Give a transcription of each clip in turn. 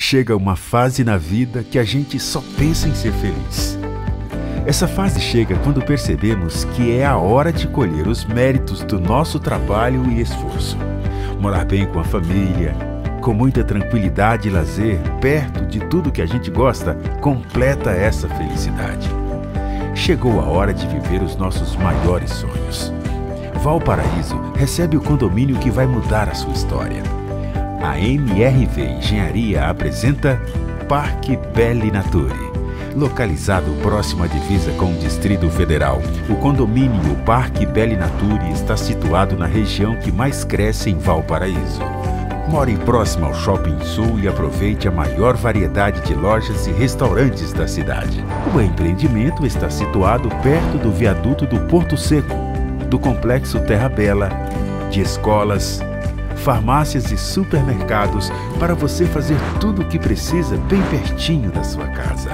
chega uma fase na vida que a gente só pensa em ser feliz. Essa fase chega quando percebemos que é a hora de colher os méritos do nosso trabalho e esforço. Morar bem com a família, com muita tranquilidade e lazer, perto de tudo que a gente gosta, completa essa felicidade. Chegou a hora de viver os nossos maiores sonhos. Valparaíso recebe o condomínio que vai mudar a sua história. A MRV Engenharia apresenta Parque Belli Nature. Localizado próximo à divisa com o Distrito Federal, o condomínio Parque Belli Nature está situado na região que mais cresce em Valparaíso. More próximo ao Shopping Sul e aproveite a maior variedade de lojas e restaurantes da cidade. O empreendimento está situado perto do viaduto do Porto Seco, do Complexo Terra Bela, de escolas, farmácias e supermercados para você fazer tudo o que precisa bem pertinho da sua casa.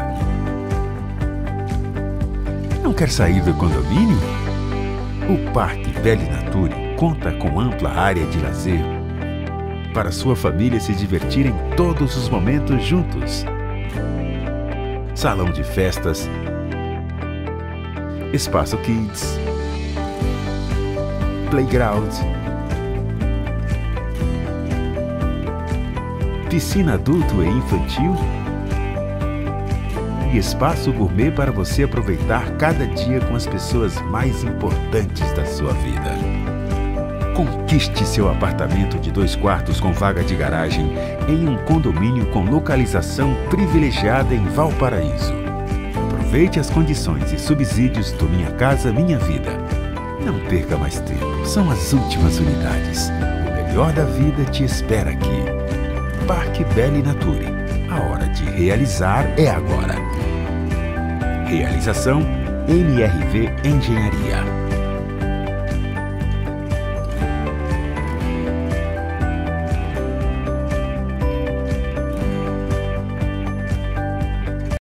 Não quer sair do condomínio? O Parque Belli Nature conta com ampla área de lazer para sua família se divertir em todos os momentos juntos. Salão de festas, espaço kids, playground, piscina adulto e infantil e espaço gourmet para você aproveitar cada dia com as pessoas mais importantes da sua vida. Conquiste seu apartamento de 2 quartos com vaga de garagem em um condomínio com localização privilegiada em Valparaíso. Aproveite as condições e subsídios do Minha Casa Minha Vida. Não perca mais tempo, são as últimas unidades. O melhor da vida te espera aqui. Parque Belli Nature. A hora de realizar é agora. Realização MRV Engenharia.